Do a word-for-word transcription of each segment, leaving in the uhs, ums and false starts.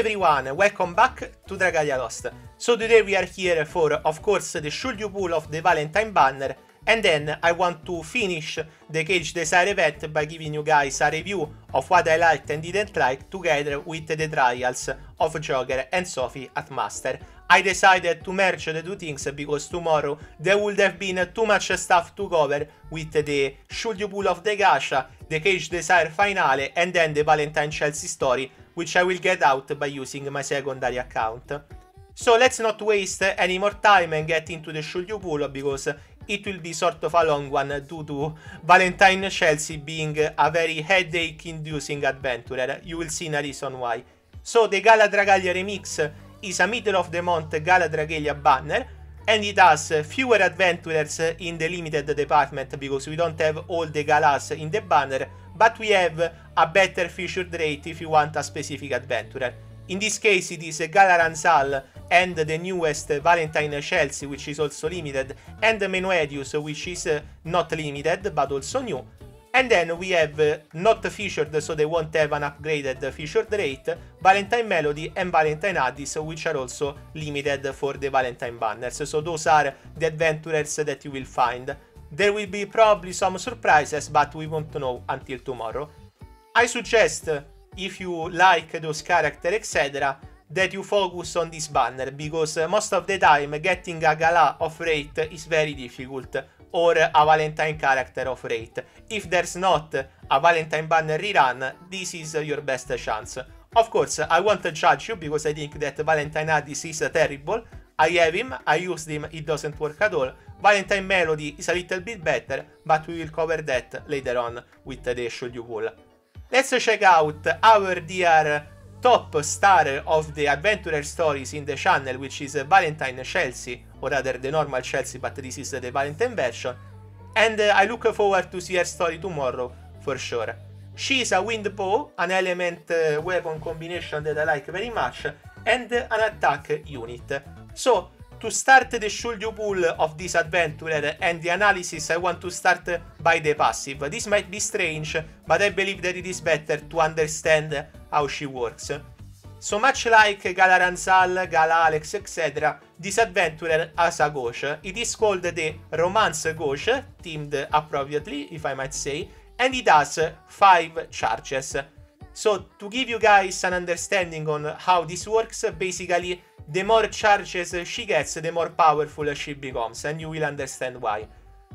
everyone, welcome back to Dragalia Lost. So today we are here for, of course, the Should You Pull of the Valentine banner, and then I want to finish the Cage Desire event by giving you guys a review of what I liked and didn't like together with the trials of Jogger and Sophie at Master. I decided to merge the two things because tomorrow there would have been too much stuff to cover with the Should You Pull of the Gacha, the Cage Desire finale, and then the Valentine Chelsea story, which I will get out by using my secondary account. So let's not waste any more time and get into the Should You Pull, because it will be sort of a long one due to Valentine Chelsea being a very headache-inducing adventurer. You will see a reason why. So the Gala Dragalia Remix is a middle of the month Gala Dragalia banner, and it has fewer adventurers in the limited department because we don't have all the galas in the banner, but we have a better featured rate if you want a specific adventurer. In this case it is Gala Ranzal and the newest Valentine Chelsea, which is also limited, and Menuedius, which is not limited but also new. And then we have uh, not featured, so they won't have an upgraded featured rate, Valentine Melody and Valentine Addis, which are also limited for the Valentine banners. So those are the adventurers that you will find. There will be probably some surprises, but we won't know until tomorrow. I suggest, if you like those characters, et cetera, that you focus on this banner, because most of the time getting a Gala of rate is very difficult, or a Valentine character of rate. If there's not a Valentine banner rerun, this is your best chance. Of course, I won't judge you because I think that Valentine Addis is terrible. I have him, I used him, it doesn't work at all. Valentine Melody is a little bit better, but we will cover that later on with the Should You Pull. Let's check out our dear top star of the adventurer stories in the channel, which is Valentine Chelsea, or rather the normal Chelsea, but this is the Valentine version, and uh, I look forward to see her story tomorrow for sure. She is a wind bow, an element uh, weapon combination that I like very much, and uh, an attack unit. So to start the Should You Pull of this adventurer and the analysis, I want to start by the passive. This might be strange, but I believe that it is better to understand how she works. So much like Gala Ranzal, Gala Alex, et cetera, this adventurer has a gauche. It is called the Romance Gauche, themed appropriately, if I might say, and it has five charges. So to give you guys an understanding on how this works, basically the more charges she gets, the more powerful she becomes, and you will understand why.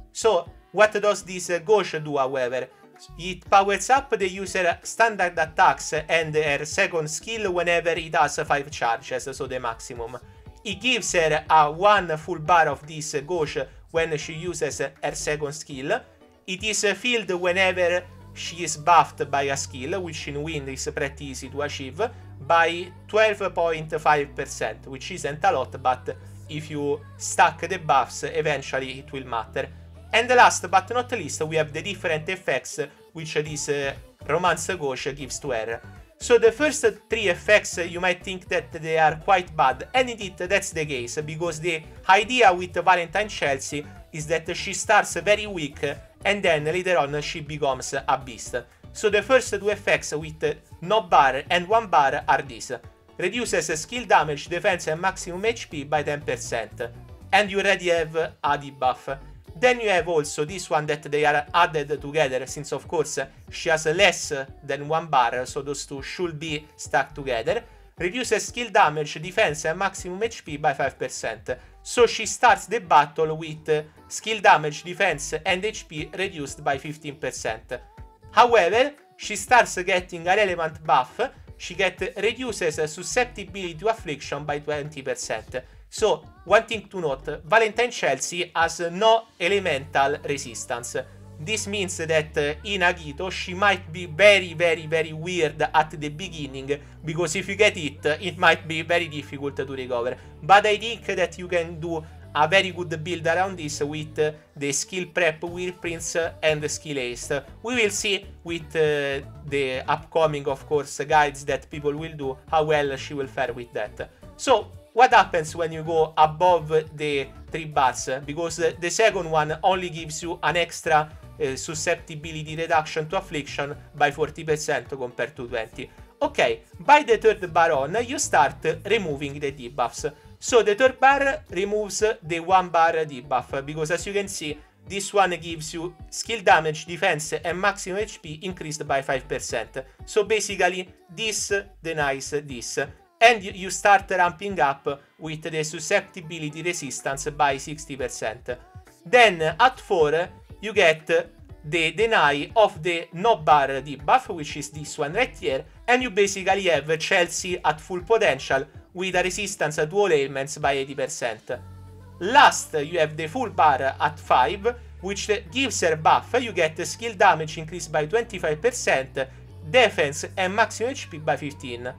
So what does this gauche do, however? It powers up the user standard attacks and her second skill whenever it has five charges, so the maximum. It gives her a one full bar of this gauche when she uses her second skill. It is filled whenever she is buffed by a skill, which in Wind is pretty easy to achieve, by twelve point five percent, which isn't a lot, but if you stack the buffs, eventually it will matter. And last but not least, we have the different effects which this uh, Romance Gauche gives to her. So the first three effects, you might think that they are quite bad, and indeed that's the case, because the idea with Valentine Chelsea is that she starts very weak, and then later on she becomes a beast. So the first two effects with no bar and one bar are these. Reduces skill damage, defense and maximum H P by ten percent. And you already have a debuff. Then you have also this one that they are added together, since of course she has less than one bar, so those two should be stuck together. Reduces skill damage, defense and maximum H P by five percent. So she starts the battle with skill damage, defense and H P reduced by fifteen percent. However, she starts getting a relevant buff. She gets reduces susceptibility to affliction by twenty percent. So, one thing to note, Valentine Chelsea has no elemental resistance. This means that uh, in Agito she might be very very very weird at the beginning, because if you get it, it might be very difficult to recover. But I think that you can do a very good build around this with uh, the skill prep Whirlprints and the skill haste. We will see with uh, the upcoming, of course, guides that people will do how well she will fare with that. So what happens when you go above the three bars? Because uh, the second one only gives you an extra uh, susceptibility reduction to affliction by forty percent compared to twenty. okay, by the third bar on, you start removing the debuffs. So the third bar removes the one bar debuff, because as you can see, this one gives you skill damage, defense, and maximum H P increased by five percent. So basically, this denies this. And you start ramping up with the susceptibility resistance by sixty percent. Then at four, you get the deny of the no bar debuff, which is this one right here, and you basically have Chelsea at full potential with a resistance to all ailments by eighty percent. Last, you have the full bar at five, which gives her buff. You get skill damage increased by twenty-five percent, defense and maximum H P by fifteen.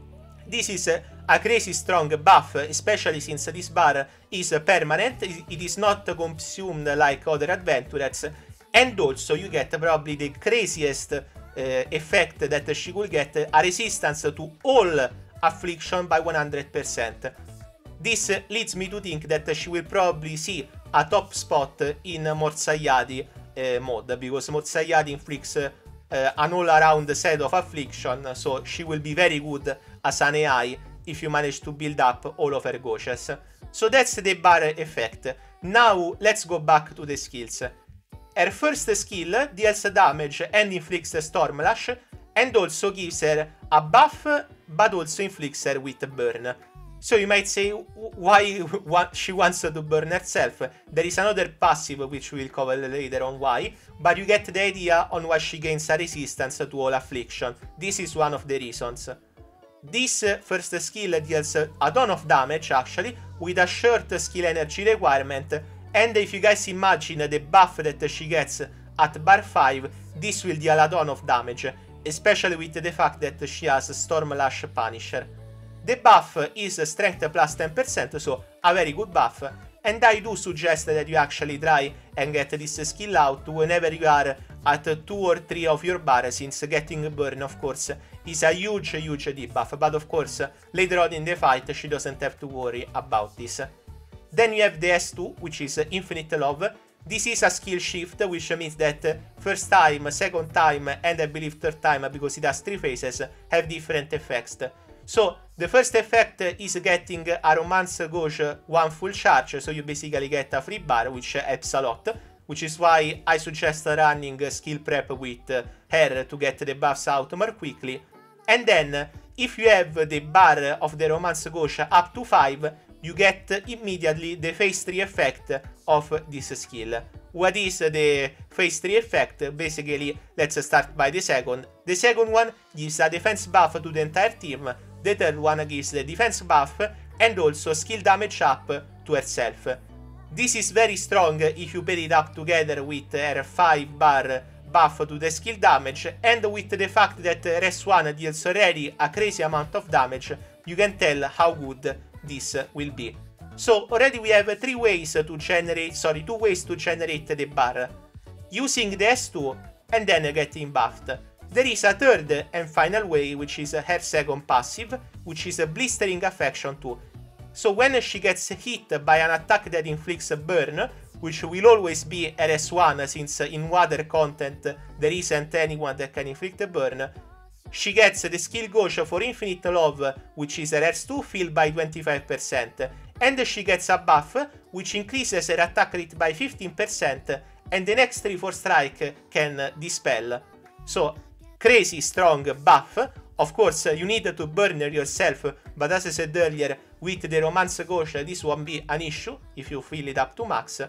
This is a crazy strong buff, especially since this bar is permanent, it is not consumed like other adventurers, and also you get probably the craziest uh, effect that she could get, a resistance to all affliction by one hundred percent. This leads me to think that she will probably see a top spot in Morsaiadi uh, mode, because Morsaiadi inflicts uh, an all-around set of affliction, so she will be very good as an A I if you manage to build up all of her gauches. So that's the bar effect. Now let's go back to the skills. Her first skill deals damage and inflicts Stormlash, and also gives her a buff, but also inflicts her with burn. So you might say, why she wants to burn herself? There is another passive which we'll cover later on why, but you get the idea on why she gains a resistance to all affliction. This is one of the reasons. This first skill deals a ton of damage actually, with a short skill energy requirement, and if you guys imagine the buff that she gets at bar five, this will deal a ton of damage, especially with the fact that she has Stormlash Punisher. The buff is strength plus ten percent, so a very good buff, and I do suggest that you actually try and get this skill out whenever you are at two or three of your bar, since getting burn of course is a huge huge debuff, but of course later on in the fight she doesn't have to worry about this. Then you have the S two, which is Infinite Love. This is a skill shift, which means that first time, second time, and I believe third time, because it has three phases, have different effects. So the first effect is getting a Romance Gauge one full charge, so you basically get a free bar, which helps a lot, which is why I suggest running skill prep with her to get the buffs out more quickly. And then, if you have the bar of the Romance Gauge up to five, you get immediately the phase three effect of this skill. What is the phase three effect? Basically, let's start by the second. The second one gives a defense buff to the entire team, the third one gives the defense buff and also skill damage up to herself. This is very strong if you pair it up together with her five bar buff to the skill damage, and with the fact that R S one deals already a crazy amount of damage, you can tell how good this will be. So already we have three ways to generate, sorry, two ways to generate the bar. Using the S two and then getting buffed. There is a third and final way, which is her second passive, which is a Blistering Affection two. So when she gets hit by an attack that inflicts a burn, which will always be R S one since in water content there isn't anyone that can inflict a burn, she gets the skill gauge for Infinite Love, which is her R S two, filled by twenty-five percent, and she gets a buff which increases her attack rate by fifteen percent, and the next three four strike can dispel. So, crazy strong buff. Of course, you need to burn yourself, but as I said earlier, with the Romance Gauge this won't be an issue if you fill it up to max.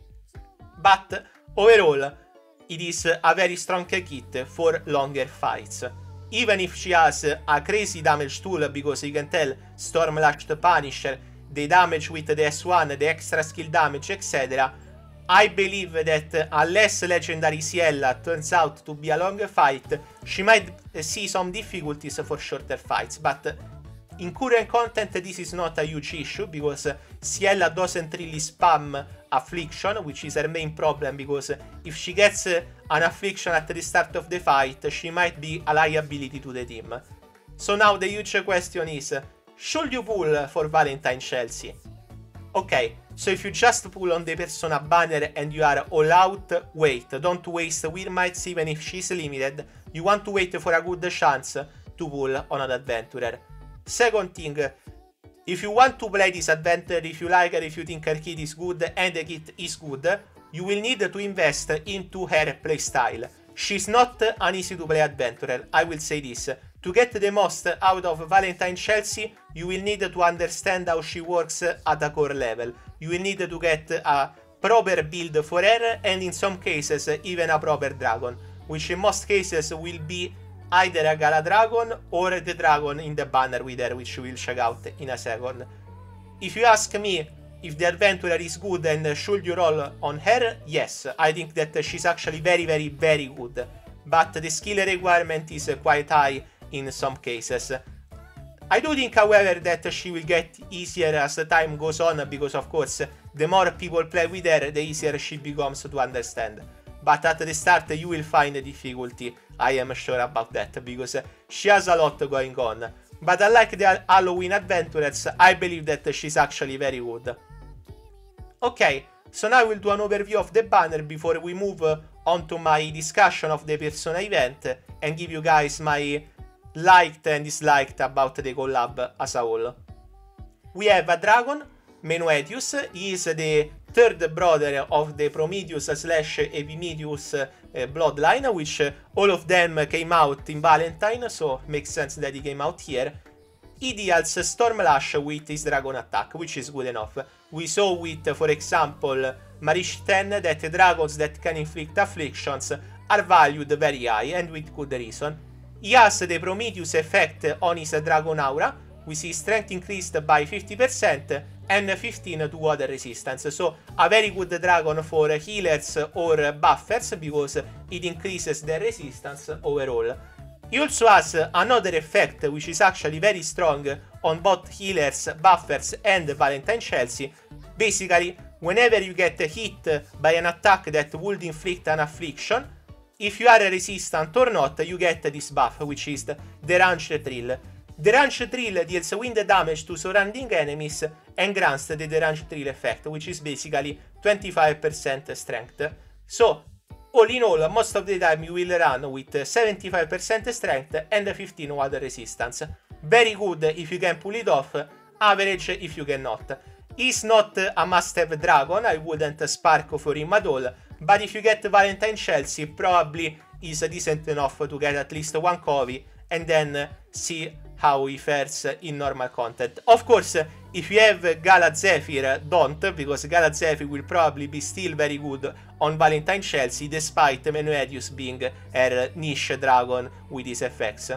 But overall, it is a very strong kit for longer fights. Even if she has a crazy damage tool, because you can tell Stormlash Punisher, the damage with the S one, the extra skill damage, et cetera, I believe that unless Legendary Ciela turns out to be a long fight, she might see some difficulties for shorter fights, but in current content this is not a huge issue, because Ciela doesn't really spam affliction, which is her main problem, because if she gets an affliction at the start of the fight, she might be a liability to the team. So now the huge question is, should you pull for Valentine Chelsea? Okay, so if you just pull on the Persona banner and you are all out, wait, don't waste Weird Mites even if she's limited. You want to wait for a good chance to pull on an adventurer. Second thing, if you want to play this adventurer, if you like her, if you think her kit is good and the kit is good, you will need to invest into her playstyle. She's not an easy to play adventurer, I will say this. To get the most out of Valentine Chelsea, you will need to understand how she works at a core level. You will need to get a proper build for her, and in some cases even a proper dragon, which in most cases will be either a Gala Dragon or the dragon in the banner with her, which we will check out in a second. If you ask me if the adventurer is good and should you roll on her, yes, I think that she's actually very very very good, but the skill requirement is quite high in some cases. I do think, however, that she will get easier as the time goes on, because of course the more people play with her, the easier she becomes to understand. But at the start you will find a difficulty, I am sure about that, because she has a lot going on. But unlike the Halloween adventurers, I believe that she's actually very good. Okay, so now we'll do an overview of the banner before we move on to my discussion of the Persona event and give you guys my liked and disliked about the collab as a whole. We have a dragon, Menuetius. He is the third brother of the Prometheus slash Epimetheus uh, bloodline, which uh, all of them came out in Valentine, so makes sense that he came out here. He deals Stormlash with his dragon attack, which is good enough. We saw with, for example, Marish ten that dragons that can inflict afflictions are valued very high, and with good reason. He has the Prometheus effect on his Dragon Aura. We see strength increased by fifty percent and fifteen to water resistance. So a very good dragon for healers or buffers, because it increases their resistance overall. He also has another effect which is actually very strong on both healers, buffers and Valentine Chelsea. Basically, whenever you get hit by an attack that would inflict an affliction, if you are resistant or not, you get this buff, which is the Deranged Thrill. Deranged Thrill deals wind damage to surrounding enemies and grants the Deranged Thrill effect, which is basically twenty-five percent strength. So, all in all, most of the time you will run with seventy-five percent strength and fifteen water resistance. Very good if you can pull it off, average if you cannot. He's not a must-have dragon, I wouldn't spark for him at all, but if you get Valentine Chelsea, probably is decent enough to get at least one copy and then see how he fares in normal content. Of course, if you have Gala Zephyr, don't, because Gala Zephyr will probably be still very good on Valentine Chelsea, despite Menuetius being her niche dragon with his effects.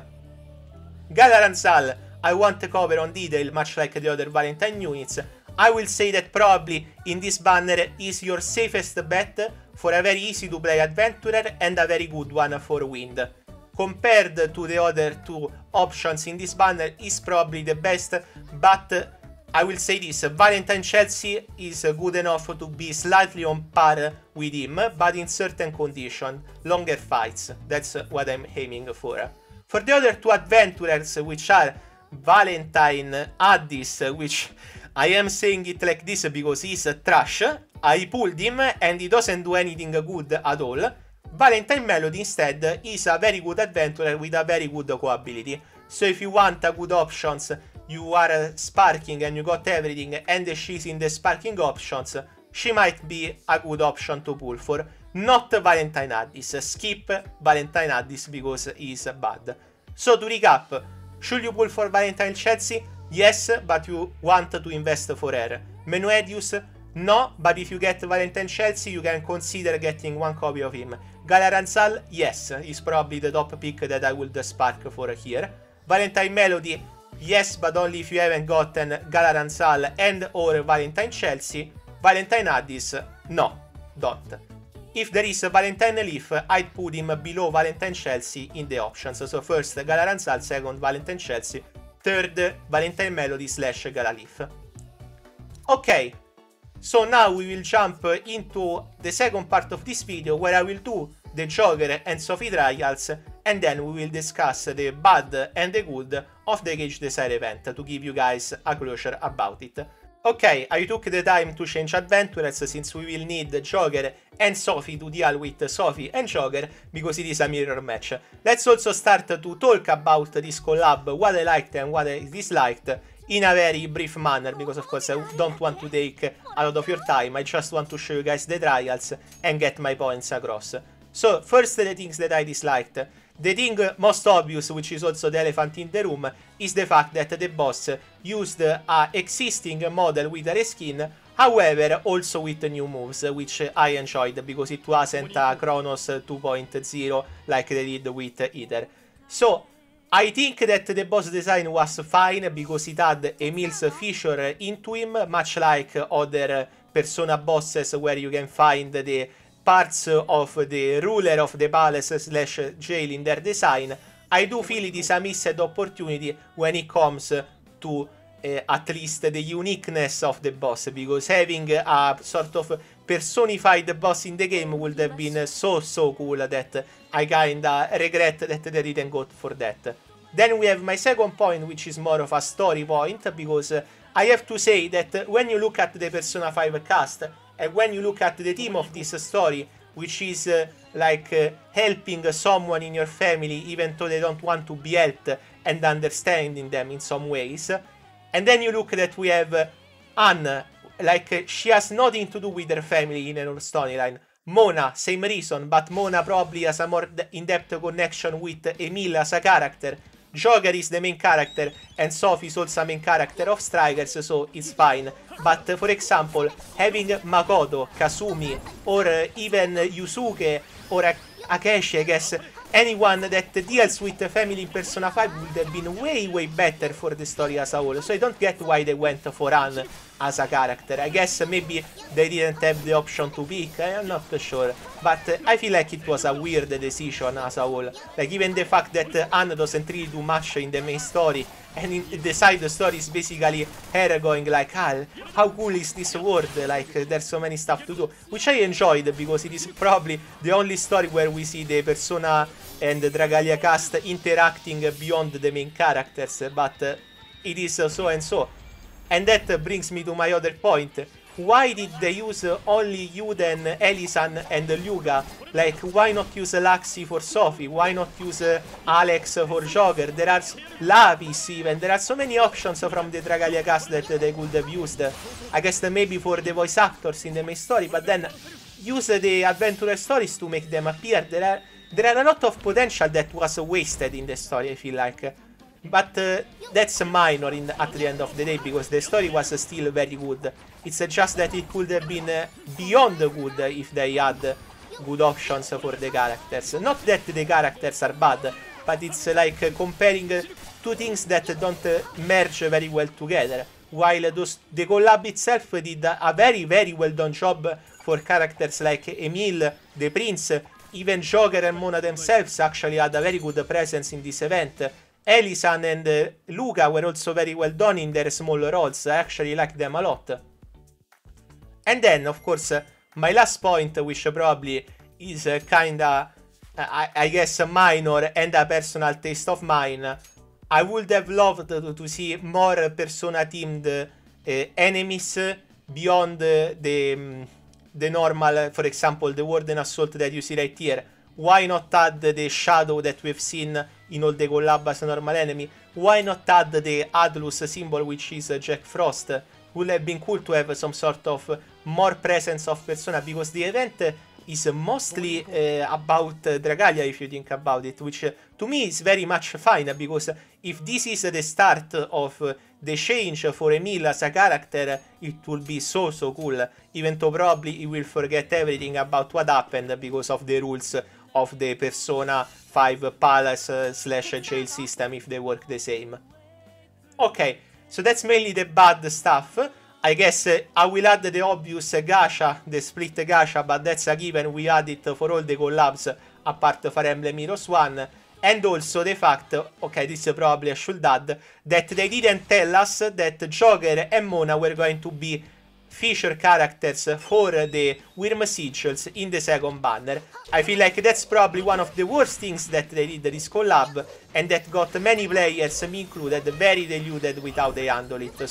Gala Ranzal, I won't cover on detail, much like the other Valentine units. I will say that probably in this banner is your safest bet for a very easy to play adventurer and a very good one for wind. Compared to the other two options in this banner, is probably the best, but I will say this, Valentine Chelsea is good enough to be slightly on par with him, but in certain conditions, longer fights, that's what I'm aiming for. For the other two adventurers, which are Valentine Addis, which I am saying it like this because he's trash, I pulled him and he doesn't do anything good at all. Valentine Melody instead is a very good adventurer with a very good co-ability. So if you want a good options, you are sparking and you got everything and she's in the sparking options, she might be a good option to pull for. Not Valentine Addis, skip Valentine Addis because he's bad. So to recap, should you pull for Valentine Chelsea? Yes, but you want to invest for her. Menuetius? No, but if you get Valentine Chelsea, you can consider getting one copy of him. Gala Ranzal? Yes, he's probably the top pick that I would spark for here. Valentine Melody? Yes, but only if you haven't gotten Gala Ranzal and or Valentine Chelsea. Valentine Addis? No, don't. If there is a Valentine Leaf, I'd put him below Valentine Chelsea in the options. So first Gala Ranzal, second Valentine Chelsea, third Valentine Melody slash Gala Leaf. Ok, so now we will jump into the second part of this video where I will do the Joker and Sophie trials, and then we will discuss the bad and the good of the Cage Desire event to give you guys a closure about it. Okay, I took the time to change adventurers since we will need Joker and Sophie to deal with Sophie and Joker because it is a mirror match. Let's also start to talk about this collab, what I liked and what I disliked, in a very brief manner, because of course I don't want to take a lot of your time, I just want to show you guys the trials and get my points across. So, first the things that I disliked. The thing most obvious, which is also the elephant in the room, is the fact that the boss used a existing model with a reskin, however also with new moves, which I enjoyed because it wasn't a Chronos two point oh like they did with Ether. So, I think that the boss design was fine because it had Emil's feature into him, much like other Persona bosses where you can find the parts of the ruler of the palace slash jail in their design. I do feel it is a missed opportunity when it comes to uh, at least the uniqueness of the boss, because having a sort of personified boss in the game would have been so so cool that I kinda regret that they didn't go for that. Then we have my second point, which is more of a story point, because I have to say that when you look at the Persona five cast, and when you look at the theme of this story, which is uh, like uh, helping someone in your family even though they don't want to be helped, and understanding them in some ways, and then you look that we have uh, Anne, like uh, she has nothing to do with her family in her storyline. Mona, same reason, but Mona probably has a more in-depth connection with Emil as a character. Joker is the main character, and Sophie is also a main character of Strikers, so it's fine. But uh, for example, having Makoto, Kasumi, or uh, even Yusuke, or uh, Akeshi, I guess, anyone that deals with the family in Persona five would have been way way better for the story as a whole. So I don't get why they went for Anne as a character. I guess maybe they didn't have the option to pick, I'm not sure. But uh, I feel like it was a weird decision as a whole. Like even the fact that uh, Anne doesn't really do much in the main story, and in the side story is basically her going like, ah, how cool is this world, like uh, there's so many stuff to do. Which I enjoyed because it is probably the only story where we see the Persona and the Dragalia cast interacting beyond the main characters, but uh, it is uh, so and so. And that uh, brings me to my other point. Why did they use uh, only Yuden, Elisan, and Luca? Like, why not use uh, Laxi for Sophie? Why not use uh, Alex for Joker? There are Lapis even. There are so many options from the Dragalia cast that uh, they could have used. Uh, I guess uh, maybe for the voice actors in the main story, but then use uh, the adventure stories to make them appear. There are, there are a lot of potential that was uh, wasted in the story, I feel like. But uh, that's minor in the, at the end of the day, because the story was uh, still very good. It's uh, just that it could have been uh, beyond good uh, if they had uh, good options for the characters. Not that the characters are bad, but it's uh, like uh, comparing uh, two things that don't uh, merge very well together. While uh, those, the collab itself did a very very well done job for characters like Emil, the Prince, even Joker and Mona themselves actually had a very good presence in this event. Elisan and uh, Luca were also very well done in their small roles. I actually like them a lot. And then, of course, uh, my last point, which probably is uh, kinda, uh, I, I guess, minor and a personal taste of mine, I would have loved to, to see more Persona-themed uh, enemies beyond uh, the, um, the normal, uh, for example, the Warden Assault that you see right here. Why not add the shadow that we've seen in all the collab as a normal enemy? Why not add the Atlus symbol, which is uh, Jack Frost? Would have been cool to have some sort of uh, more presence of Persona, because the event uh, is mostly uh, about uh, Dragalia, if you think about it, which uh, to me is very much fine, because if this is uh, the start of uh, the change for Emil as a character, it will be so so cool, even though probably he will forget everything about what happened because of the rules of the Persona five Palace uh, slash jail system, if they work the same. Okay, so that's mainly the bad stuff. I guess uh, I will add the obvious uh, gacha, the split gacha, but that's a given, we add it for all the collabs apart Fire Emblem Heroes one. And also the fact, okay, this uh, probably I should add, that they didn't tell us that Joker and Mona were going to be feature characters for the Wyrm Sigils in the second banner. I feel like that's probably one of the worst things that they did this collab, and that got many players, me included, very deluded with how they handle it. So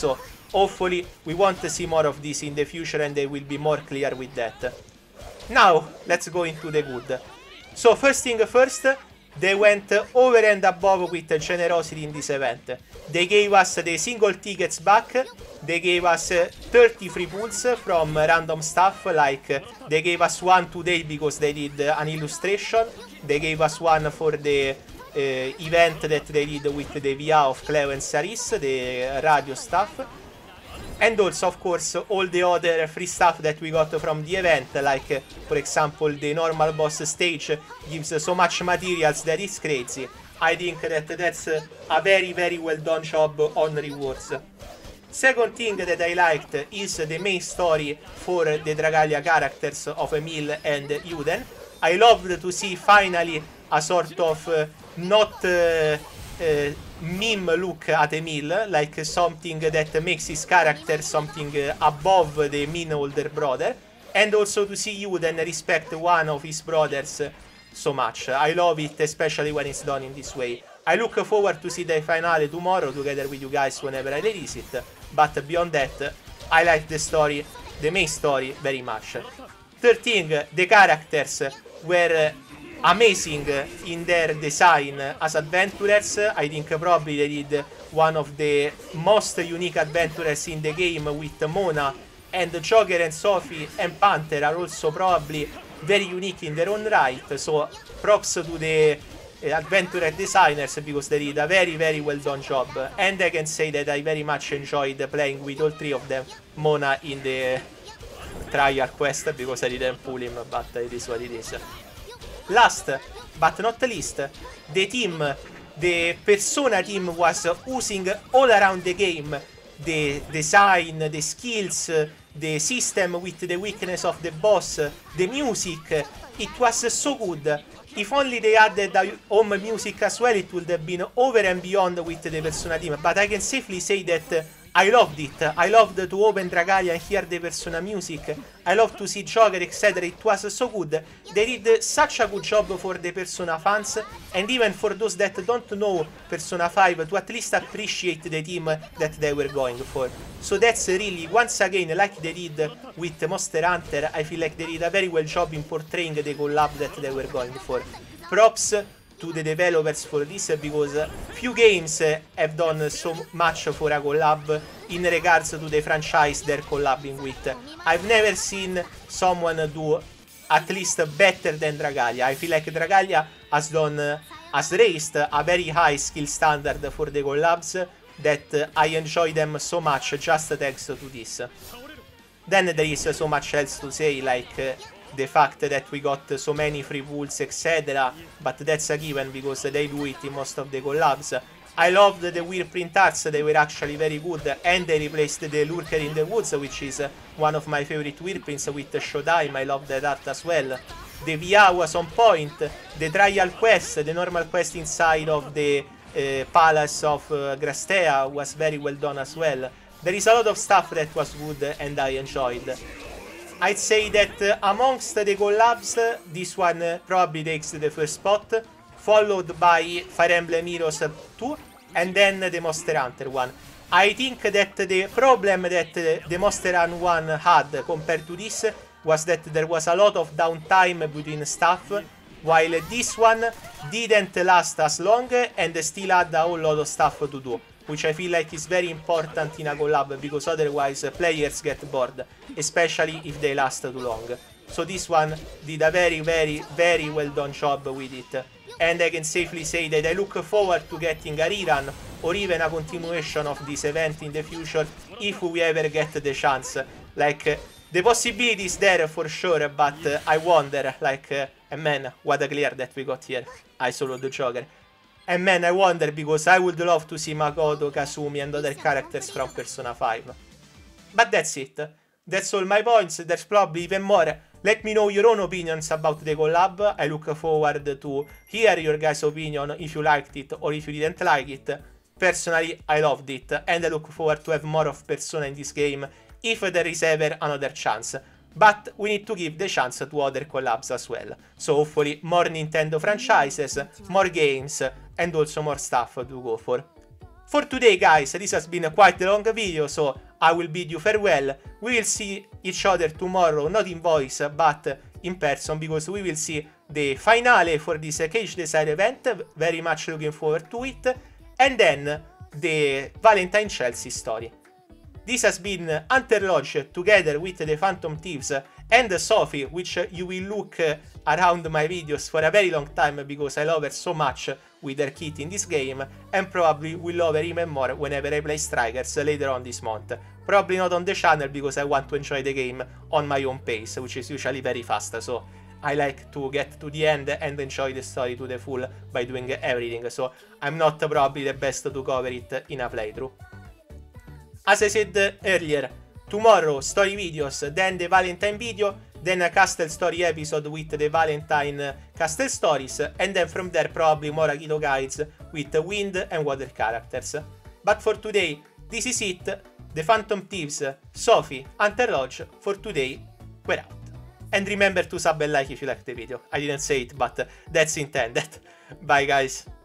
hopefully we want to see more of this in the future and they will be more clear with that. Now, let's go into the good. So, first thing first, they went over and above with generosity in this event. They gave us the single tickets back, they gave us thirty free pulls from random stuff, like they gave us one today because they did an illustration, they gave us one for the uh, event that they did with the V A of Cleo and Saris, the radio stuff. And also, of course, all the other free stuff that we got from the event, like, uh, for example, the normal boss stage gives uh, so much materials that it's crazy. I think that that's uh, a very, very well done job on rewards. Second thing that I liked is the main story for the Dragalia characters of Emil and Yuden. I loved to see finally a sort of uh, not... Uh, Uh, meme look at Emil, like something that makes his character something uh, above the mean older brother, and also to see Yuden respect one of his brothers uh, so much. I love it, especially when it's done in this way. I look forward to see the finale tomorrow together with you guys whenever I release it, but beyond that, I like the story, the main story, very much. Third thing, the characters were amazing in their design as adventurers. I think probably they did one of the most unique adventurers in the game with Mona, and Joker and Sophie and Panther are also probably very unique in their own right, so props to the uh, adventurer designers because they did a very very well done job. And I can say that I very much enjoyed playing with all three of them. Mona in the trial quest because I didn't pull him, but it is what it is. Last but not least, the team, the Persona team was using all around the game the design, the skills, the system with the weakness of the boss, the music. It was so good. If only they added home music as well, it would have been over and beyond with the Persona team. But I can safely say that I loved it. I loved to open Dragalia and hear the Persona music. I loved to see Joker, et cetera. It was so good. They did such a good job for the Persona fans, and even for those that don't know Persona five, to at least appreciate the team that they were going for. So that's really, once again, like they did with Monster Hunter, I feel like they did a very well job in portraying the collab that they were going for. Props to the developers for this, because few games have done so much for a collab in regards to the franchise they're collabing with. I've never seen someone do at least better than Dragalia. I feel like Dragalia has done, has raised a very high skill standard for the collabs that I enjoy them so much just thanks to this. Then there is so much else to say, like uh, the fact that we got so many free pulls, et cetera. But that's a given because they do it in most of the collabs. I loved the weird print arts, they were actually very good, and they replaced the Lurker in the Woods, which is one of my favorite weird prints with Showtime. I love that art as well. The V A was on point, the trial quest, the normal quest inside of the uh, Palace of uh, Grastea was very well done as well. There is a lot of stuff that was good and I enjoyed. I'd say that uh, amongst the collabs, uh, this one uh, probably takes the first spot, followed by Fire Emblem Heroes two, and then the Monster Hunter one. I think that the problem that uh, the Monster Hunter one had compared to this was that there was a lot of downtime between stuff, while this one didn't last as long and still had a whole lot of stuff to do, which I feel like is very important in a collab, because otherwise uh, players get bored, especially if they last too long. So this one did a very, very, very well done job with it. And I can safely say that I look forward to getting a rerun or even a continuation of this event in the future, if we ever get the chance. Like, uh, the possibility is there for sure, but uh, I wonder, like, uh, and man, what a clear that we got here. I soloed the Joker. And man, I wonder, because I would love to see Makoto, Kazumi and other characters from Persona five. But that's it. That's all my points. There's probably even more. Let me know your own opinions about the collab. I look forward to hear your guys' opinion, if you liked it or if you didn't like it. Personally, I loved it, and I look forward to have more of Persona in this game, if there is ever another chance. But we need to give the chance to other collabs as well. So hopefully more Nintendo franchises, more games, and also more stuff to go for. For today, guys, this has been quite a long video, so I will bid you farewell. We will see each other tomorrow, not in voice, but in person, because we will see the finale for this Cage Desire event. Very much looking forward to it. And then the Valentine Chelsea story. This has been Hunter Lodge together with the Phantom Thieves and Sophie, which you will look around my videos for a very long time because I love her so much with her kit in this game, and probably will love her even more whenever I play Strikers later on this month. Probably not on the channel because I want to enjoy the game on my own pace, which is usually very fast, so I like to get to the end and enjoy the story to the full by doing everything, so I'm not probably the best to cover it in a playthrough. As I said earlier, tomorrow story videos, then the Valentine video, then a Castle Story episode with the Valentine Castle Stories, and then from there probably more Akito guides with wind and water characters. But for today, this is it. The Phantom Thieves, Sophie, Hunter Lodge, for today, we're out. And remember to sub and like if you liked the video. I didn't say it, but that's intended. Bye guys.